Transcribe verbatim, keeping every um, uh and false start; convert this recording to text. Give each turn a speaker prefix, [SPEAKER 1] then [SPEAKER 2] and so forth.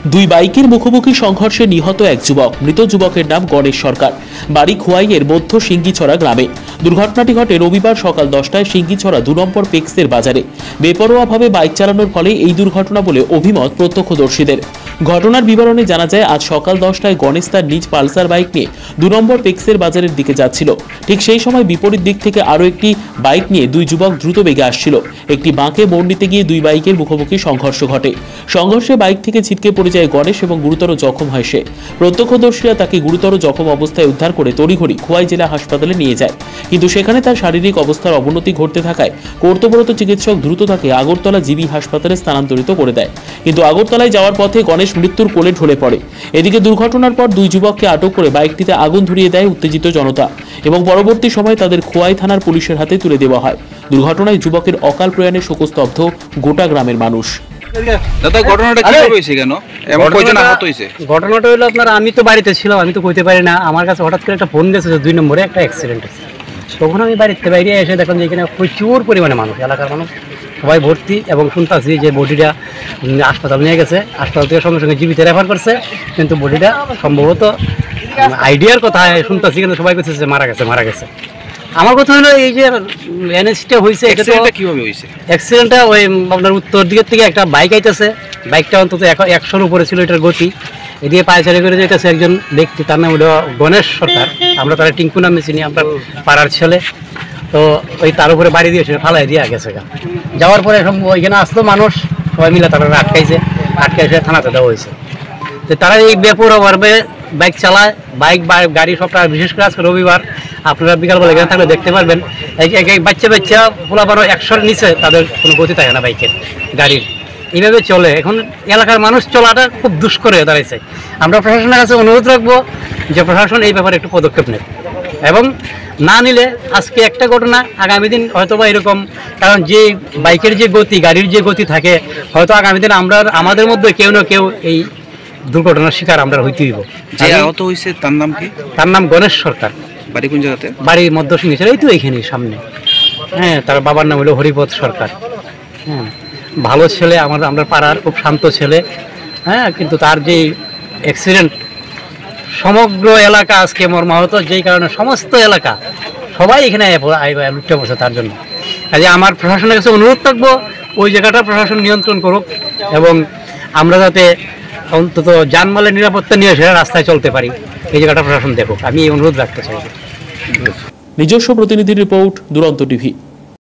[SPEAKER 1] দুই বাইকের মুখোমুখি সংঘর্ষে নিহত এক যুবক। মৃত যুবকের নাম গণেশ সরকার, বাড়ি খোয়াইয়ের মধ্য সিঙ্গিছড়া গ্রামে। দুর্ঘটনাটি ঘটে রবিবার সকাল দশটায় সিঙ্গিছড়া দু নম্বর পেক্সের বাজারে। বেপরোয়াভাবে বাইক চালানোর ফলে এই দুর্ঘটনা বলে অভিমত প্রত্যক্ষদর্শীদের। ঘটনার বিবরণে জানা যায়, আজ সকাল দশটায় গণেশ তার নিজ পালসার বাইক নিয়ে দু নম্বর পেক্সের বাজারের দিকে যাচ্ছিল। ঠিক সেই সময় বিপরীত দিক থেকে আরও একটি বাইক নিয়ে দুই যুবক দ্রুত বেগে আসছিল। একটি বাঁকে মোড় নিতে গিয়ে দুই বাইকের মুখোমুখি সংঘর্ষ ঘটে। সংঘর্ষে বাইক থেকে ছিটকে পড়ে যায় গণেশ এবং গুরুতর জখম হয় সে। প্রত্যক্ষদর্শীরা তাকে গুরুতর জখম অবস্থায় উদ্ধার করে তড়িঘড়ি খোয়াই জেলা হাসপাতালে নিয়ে যায়, কিন্তু সেখানে তার শারীরিক অবস্থার অবনতি ঘটতে থাকায় কর্তব্যরত চিকিৎসক দ্রুত তাকে আগরতলা জিবি হাসপাতালে স্থানান্তরিত করে দেয়। কিন্তু আগরতলায় যাওয়ার পথে গণেশ মৃত্যুর কোলে ঢলে পড়ে। এদিকে দুর্ঘটনার পর দুই যুবককে আটক করে বাইকটিতে আগুন ধরিয়ে দেয় উত্তেজিত জনতা এবং পরবর্তী সময় তাদের খোয়াই থানার পুলিশের হাতে তুলে দেওয়া হয়। দুর্ঘটনায় যুবকের অকাল প্রয়াণে শোকস্তব্ধ গোটা গ্রামের মানুষ।
[SPEAKER 2] দাদা, ঘটনাটা কিভাবে হয়েছে, কেন এমন কয়জন আহত হয়েছে?
[SPEAKER 3] ঘটনাটা হলো আপনার, আমি তো বাড়িতে ছিলাম, আমি তো কইতে পারি না। আমার কাছে হঠাৎ করে একটা ফোন গেছে যে দুই নম্বরে একটা অ্যাক্সিডেন্ট হয়েছে। তখন আমি বাড়িতে বাইরে এসে দেখলাম যে এখানে প্রচুর পরিমাণে মানুষ, এলাকার মানুষ সবাই ভর্তি, এবং শুনতেছি যে বডিটা হাসপাতাল নিয়ে গেছে। হাসপাতাল থেকে সঙ্গে সঙ্গে জীবিত রেফার করছে, কিন্তু বডিটা সম্ভবত আইডিয়ার কথা শুনতেছি, কিন্তু সবাই বলছে যে মারা গেছে মারা গেছে আমার কথা হলো এই যে এনএসটা হয়েছে, এটা তো
[SPEAKER 2] কিভাবে হয়েছে
[SPEAKER 3] অ্যাক্সিডেন্টটা ওই আপনার উত্তর দিকের থেকে একটা বাইক আইতেছে, বাইকটা অন্তত একশোর উপরে ছিল এটার গতি, এদিকে পায়চারি করে যেতেছে একজন ব্যক্তি, তার নাম হলো গণেশ সরকার, আমরা তারা টিঙ্কু নামে চিনি, আমরা পাড়ার ছেলে। তো ওই তার উপরে বাড়ি দিয়েছে, ফালাই দিয়ে গেছে। যাওয়ার পরে ওইখানে আসলো মানুষ, সবাই মিলে তারা আটকাইছে, আটকে এসে থানাতে দেওয়া হয়েছে। তো তারা এই বেপরোয়াভাবে বাইক চালায়, বাইক গাড়ি সবটা, বিশেষ করে আজকে রবিবার আপনারা বিকালবেলা এখানে থাকলে দেখতে পারবেন এক এক বাচ্চা বাচ্চা পোলা বারো একশোর নিচে তাদের কোনো গতি থাকে না বাইকের, গাড়ির, এইভাবে চলে। এখন এলাকার মানুষ চলাটা খুব দুষ্কর হয়ে দাঁড়াইছে। আমরা প্রশাসনের কাছে অনুরোধ রাখবো যে প্রশাসন এই ব্যাপারে একটু পদক্ষেপ নেয়, এবং না নিলে আজকে একটা ঘটনা, আগামী দিন হয়তো বা এরকম, কারণ যে বাইকের যে গতি, গাড়ির যে গতি থাকে, হয়তো আগামী দিন আমরা আমাদের মধ্যে কেউ না কেউ এই দুর্ঘটনার শিকার আমরা হইতে দিব।
[SPEAKER 2] যে আহত হয়েছে তার নাম কি?
[SPEAKER 3] তার নাম গণেশ সরকার।
[SPEAKER 2] বাড়ি কোন জায়গাতে? বাড়ি
[SPEAKER 3] মধ্য সিংহেশ্বর, এই তো এইখানে সামনে। হ্যাঁ, তার বাবার নাম হলো হরিপদ সরকার। হ্যাঁ, ভালো ছেলে, আমার আমরা পাড়ার খুব শান্ত ছেলে। হ্যাঁ, কিন্তু তার যে অ্যাক্সিডেন্ট, সমগ্র এলাকা আজকে মর্মাহত, যেই কারণে সমস্ত এলাকা সবাই এখানে লুটে বসে তার জন্য। কাজে আমার প্রশাসনের কাছে অনুরোধ থাকবো ওই জায়গাটা প্রশাসন নিয়ন্ত্রণ করুক, এবং আমরা যাতে অন্তত যানমালের নিরাপত্তা নিয়ে সেটা রাস্তায় চলতে পারি, এই জায়গাটা প্রশাসন দেখুক, আমি এই অনুরোধ রাখতে চাই।
[SPEAKER 1] নিজস্ব প্রতিনিধি রিপোর্ট, দুরন্ত টিভি।